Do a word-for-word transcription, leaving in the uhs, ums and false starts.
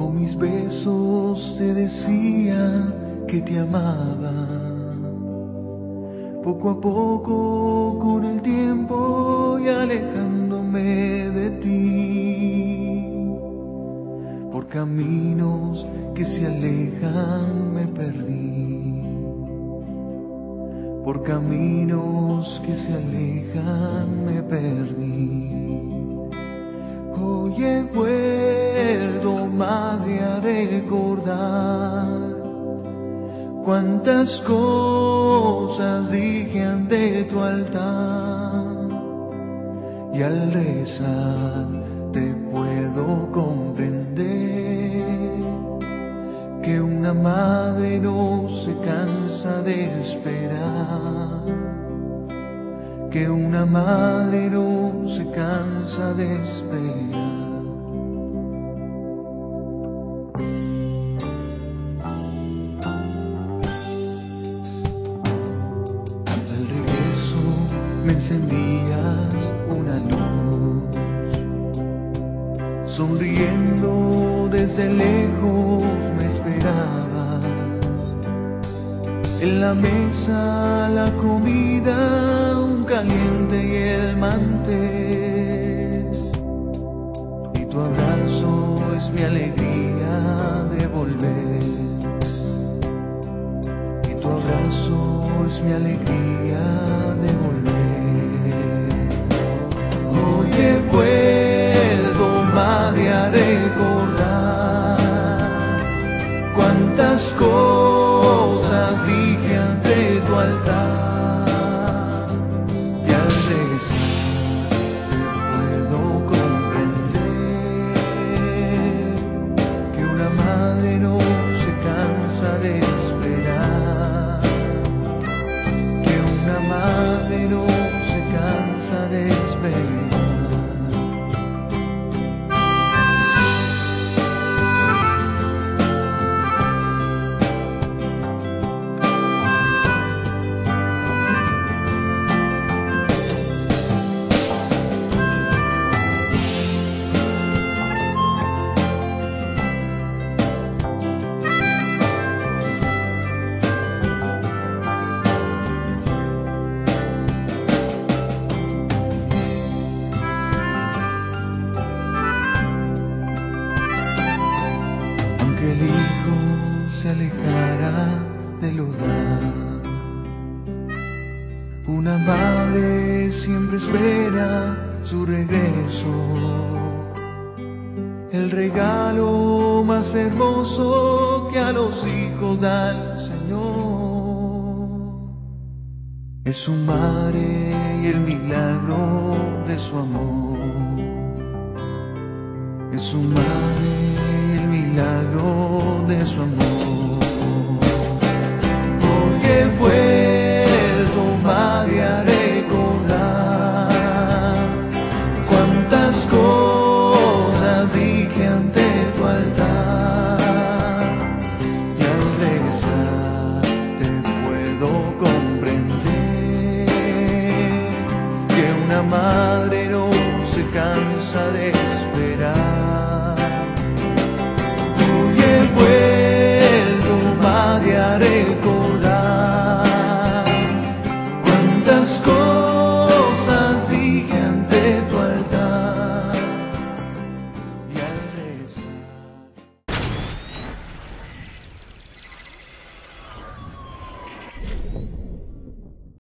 Con mis besos te decía que te amaba. Poco a poco, con el tiempo y alejándome de ti, por caminos que se alejan me perdí. Por caminos que se alejan me perdí. Hoy he vuelto, madre, a recordar cuántas cosas dije ante tu altar, y al rezar te puedo comprender que una madre no se cansa de esperar, que una madre no se cansa de esperar. Al regreso me encendías una luz, sonriendo desde lejos me esperabas. En la mesa la comida, un caliente y el mantel, y tu abrazo es mi alegría de volver, y tu abrazo es mi alegría de volver. Hoy he vuelto, madre, a recordar cuántas cosas dije ante tu altar, y al rezar te puedo comprender que una madre no se cansa de esperar, que una madre no se cansa de esperar. Que el hijo se alejara del hogar, una madre siempre espera su regreso, el regalo más hermoso que a los hijos da el Señor. Es su madre y el milagro de su amor, es su madre y el milagro de su amor. Hoy he vuelto, madre, a recordar cuántas cosas dije ante tu altar, y al rezar te puedo comprender que una madre no se cansa de esperar,